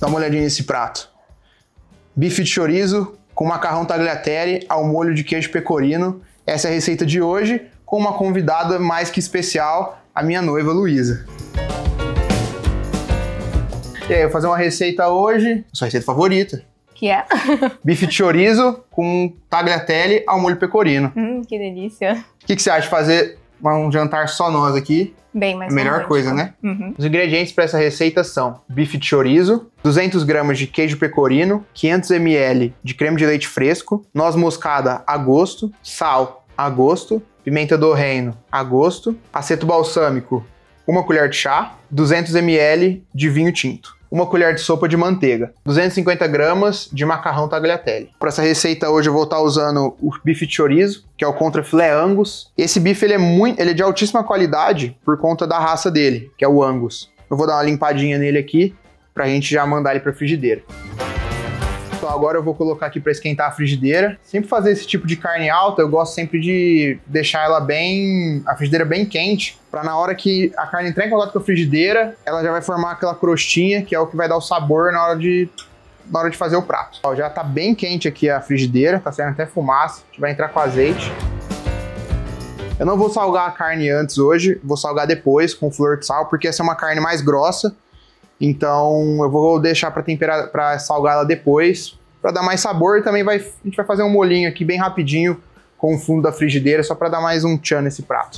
Dá uma olhadinha nesse prato. Bife de chorizo com macarrão tagliatelle ao molho de queijo pecorino. Essa é a receita de hoje, com uma convidada mais que especial, a minha noiva Luísa. E aí, eu vou fazer uma receita hoje, sua receita favorita. Que é? Bife de chorizo com tagliatelle ao molho pecorino. Que delícia. O que você acha de fazer um jantar só nós aqui? Bem mais melhor coisa, né? Os ingredientes para essa receita são bife de chorizo, 200 gramas de queijo pecorino, 500 ml de creme de leite fresco, noz moscada a gosto, sal a gosto, pimenta do reino a gosto, aceto balsâmico, 1 colher de chá, 200 ml de vinho tinto, 1 colher de sopa de manteiga, 250 gramas de macarrão tagliatelle. Para essa receita hoje eu vou estar usando o bife de chorizo, que é o contra filé Angus. Esse bife ele é de altíssima qualidade por conta da raça dele, que é o Angus. Eu vou dar uma limpadinha nele aqui pra gente já mandar ele pra frigideira. Então agora eu vou colocar aqui para esquentar a frigideira. Sempre fazer esse tipo de carne alta, eu gosto sempre de deixar ela a frigideira bem quente, para na hora que a carne entrar em contato com a frigideira, ela já vai formar aquela crostinha, que é o que vai dar o sabor na hora de fazer o prato. Ó, já tá bem quente aqui a frigideira, tá saindo até fumaça, a gente vai entrar com azeite. Eu não vou salgar a carne antes hoje, vou salgar depois com flor de sal, porque essa é uma carne mais grossa. Então eu vou deixar para salgar ela depois, para dar mais sabor. E também a gente vai fazer um molhinho aqui bem rapidinho com o fundo da frigideira, só para dar mais um tchan nesse prato.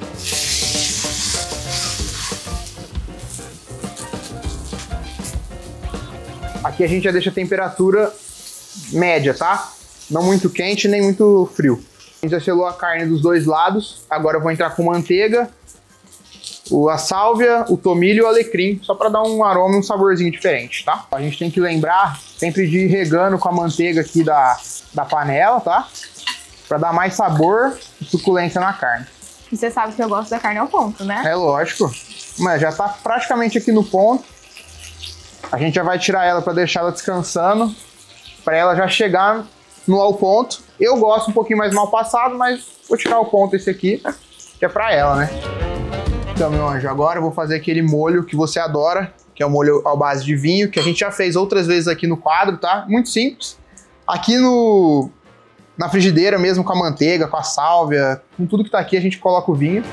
Aqui a gente já deixa a temperatura média, tá? Não muito quente nem muito frio. A gente já selou a carne dos dois lados, agora eu vou entrar com manteiga, a sálvia, o tomilho e o alecrim, só para dar um aroma e um saborzinho diferente, tá? A gente tem que lembrar sempre de ir regando com a manteiga aqui da panela, tá? Para dar mais sabor e suculência na carne. E você sabe que eu gosto da carne ao ponto, né? É lógico. Mas já tá praticamente aqui no ponto. A gente já vai tirar ela para deixar ela descansando, para ela já chegar ao ponto. Eu gosto um pouquinho mais mal passado, mas vou tirar o ponto esse aqui, que é para ela, né? Então, meu anjo, agora eu vou fazer aquele molho que você adora, que é o molho à base de vinho, que a gente já fez outras vezes aqui no quadro, tá? Muito simples. Aqui na frigideira mesmo, com a manteiga, com a sálvia, com tudo que tá aqui, a gente coloca o vinho.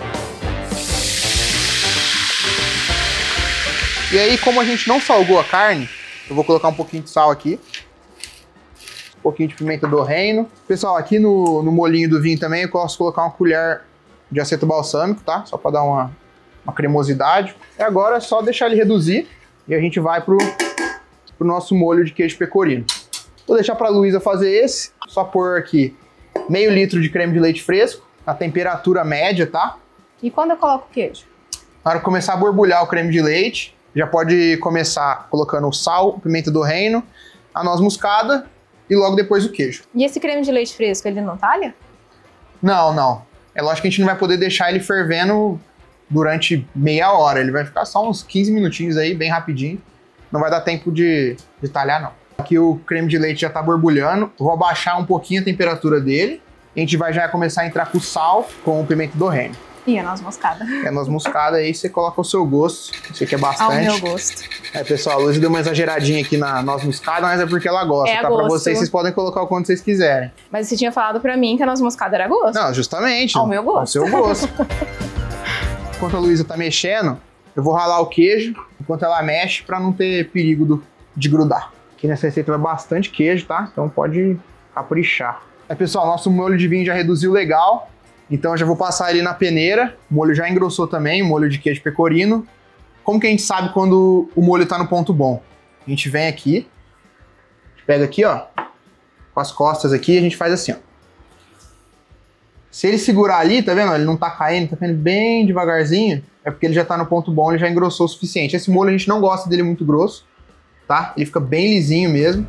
E aí, como a gente não salgou a carne, eu vou colocar um pouquinho de sal aqui. Um pouquinho de pimenta do reino. Pessoal, aqui no molhinho do vinho também eu posso colocar uma colher de aceto balsâmico, tá? Só para dar uma cremosidade. E agora é só deixar ele reduzir e a gente vai pro nosso molho de queijo pecorino. Vou deixar para a Luísa fazer esse. Só pôr aqui meio litro de creme de leite fresco, a temperatura média, tá? E quando eu coloco o queijo? Na hora que começar a borbulhar o creme de leite, já pode começar colocando o sal, pimenta do reino, a noz moscada e logo depois o queijo. E esse creme de leite fresco, ele não talha? Não, não. É lógico que a gente não vai poder deixar ele fervendo durante meia hora. Ele vai ficar só uns 15 minutinhos aí, bem rapidinho. Não vai dar tempo de talhar, não. Aqui o creme de leite já tá borbulhando. Vou abaixar um pouquinho a temperatura dele. A gente vai já começar a entrar com o sal, com o pimenta do reino. E a noz moscada. É a noz moscada, aí você coloca o seu gosto. Você quer bastante. Ao meu gosto. Pessoal, a Luísa deu uma exageradinha aqui na noz moscada, mas é porque ela gosta, tá? Pra vocês podem colocar o quanto vocês quiserem. Mas você tinha falado pra mim que a noz moscada era gosto. Não, justamente. Ao meu gosto. Ao seu gosto. Enquanto a Luísa tá mexendo, eu vou ralar o queijo enquanto ela mexe pra não ter perigo de grudar. Aqui nessa receita vai bastante queijo, tá? Então pode caprichar. Aí, pessoal, nosso molho de vinho já reduziu legal. Então eu já vou passar ele na peneira. O molho já engrossou também, o molho de queijo pecorino. Como que a gente sabe quando o molho tá no ponto bom? A gente vem aqui, pega aqui, ó, com as costas aqui, a gente faz assim, ó. Se ele segurar ali, tá vendo? Ele não tá caindo, tá caindo bem devagarzinho, é porque ele já tá no ponto bom, ele já engrossou o suficiente. Esse molho a gente não gosta dele muito grosso, tá? Ele fica bem lisinho mesmo.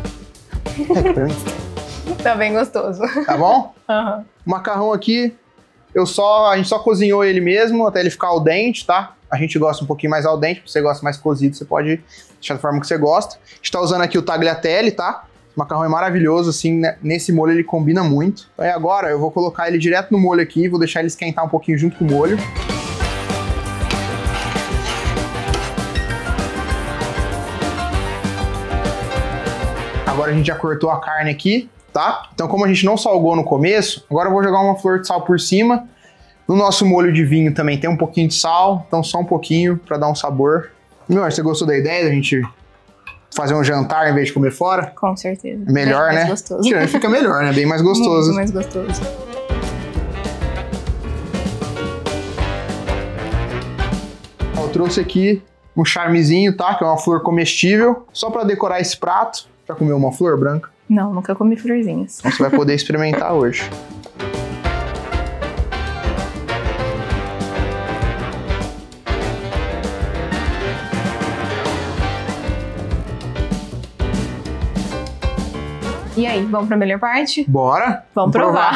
Tá bem gostoso. Tá bom? Uhum. O macarrão aqui, a gente só cozinhou ele mesmo até ele ficar al dente, tá? A gente gosta um pouquinho mais al dente, se você gosta mais cozido, você pode deixar da forma que você gosta. A gente tá usando aqui o tagliatelle, tá? O macarrão é maravilhoso, assim, né? Nesse molho ele combina muito. Então agora eu vou colocar ele direto no molho aqui, vou deixar ele esquentar um pouquinho junto com o molho. Agora a gente já cortou a carne aqui, tá? Então como a gente não salgou no começo, agora eu vou jogar uma flor de sal por cima. No nosso molho de vinho também tem um pouquinho de sal, então só um pouquinho pra dar um sabor. Meu, você gostou da ideia da gente fazer um jantar em vez de comer fora? Com certeza. Melhor, Bem né? mais gostoso. Tirando, fica melhor, né? Bem mais gostoso. Muito mais gostoso. Eu trouxe aqui um charmezinho, tá? Que é uma flor comestível, só pra decorar esse prato. Já comeu uma flor branca? Não, nunca comi florzinhas. Então você vai poder experimentar hoje. E aí, vamos pra melhor parte? Bora? Vamos provar.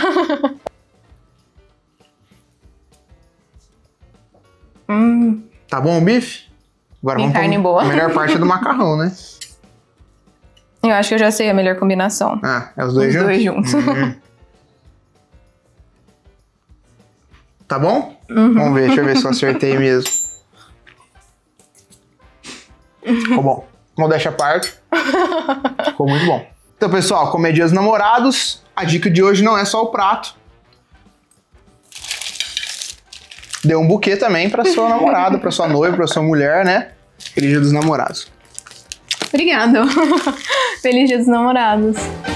Tá bom o bife? Agora Tem vamos carne pra boa. A melhor parte é do macarrão, né? Eu acho que eu já sei a melhor combinação. Ah, é os dois Os juntos? dois juntos. Tá bom? Vamos ver, deixa eu ver se eu acertei mesmo. Ficou bom. Modéstia à parte. Ficou muito bom. Então, pessoal, como é Dia dos Namorados, a dica de hoje não é só o prato. Dê um buquê também pra sua namorada, pra sua noiva, pra sua mulher, né? Feliz Dia dos Namorados. Obrigada. Feliz Dia dos Namorados.